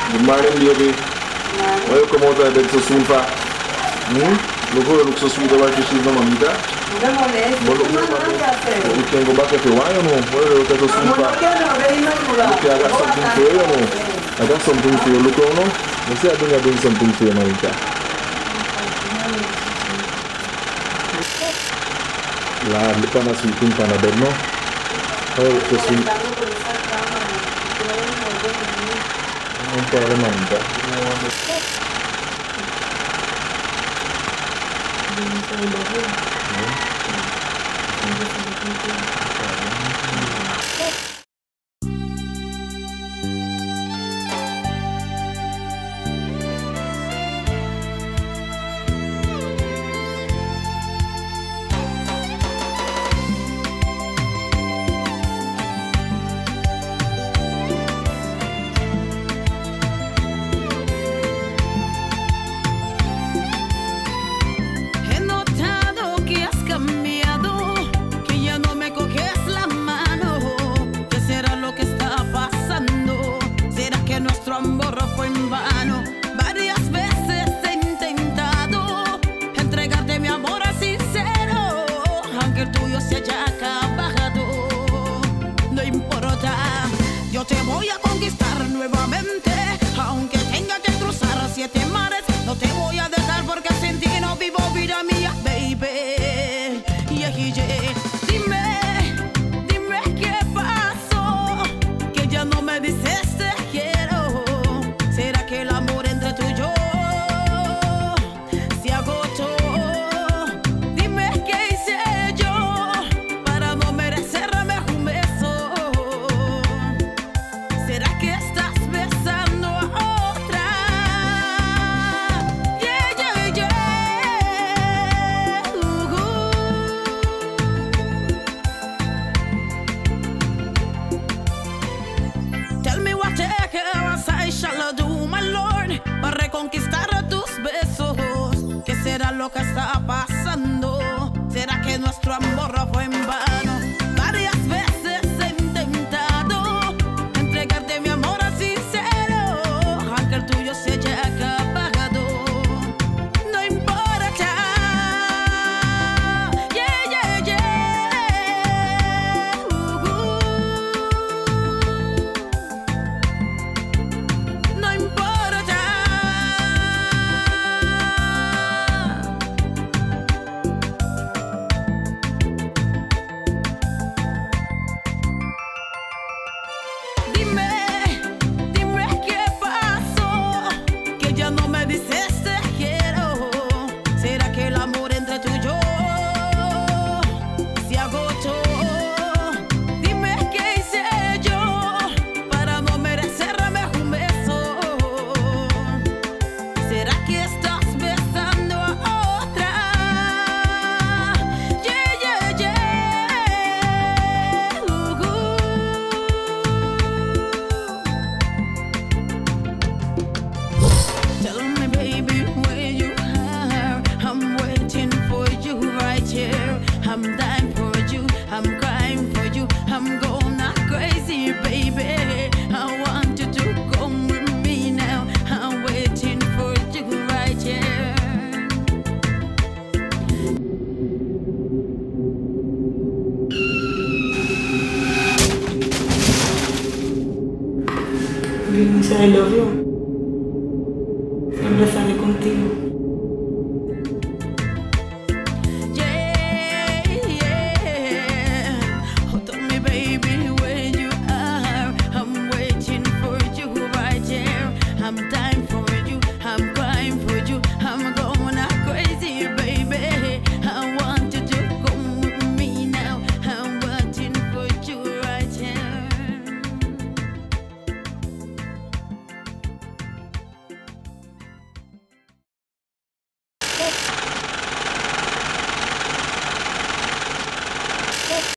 Good morning, baby. Why you come out of bed so soon for? Look how you look so sweet about fishes, no, mamita. But look, we can go back if you want, you know. Why you look so soon for? Okay, I got something for you, you know. I got something for you. Look how, no? You see, I think I bring something for you, mamita. Lad, look on a sweet thing on the bed, no? Oh, it's so sweet. No problem, mamita. Yo te voy a conquistar nuevamente, aunque tenga que cruzar 7 mares. No te voy a dejar porque sin ti no vivo vida mía, baby. Yeah, yeah. Dime qué pasó, que ya no me dices te quiero. ¿Será que el amor entre tú y yo se agotó? Dime qué hice yo para no merecerme un beso. ¿Será que estás besando a otra? Yeah, yeah, yeah. Tell me what else I shall do, my Lord, para reconquistar tus besos. ¿Qué será lo que está pasando? ¿Será que nuestro amor fue en vano? Varias veces he intentado entregarte mi amor sincero, aunque el tuyo se haya acabado. No importa. Yeah, yeah, yeah. No importa. Dime qué pasó, que ya no me dices te quiero. ¿Será que el amor entre tú y yo se agotó? Dime qué hice yo para no merecerme un beso. ¿Será que estás besando a otra? Yeah, yeah, yeah. Tell me, baby, where you are. I'm waiting for you right here. I'm dying for you. I'm crying for you. I'm going crazy, baby. I want you to come with me now. I'm waiting for you right here. Dice I love you. Siempre sale contigo.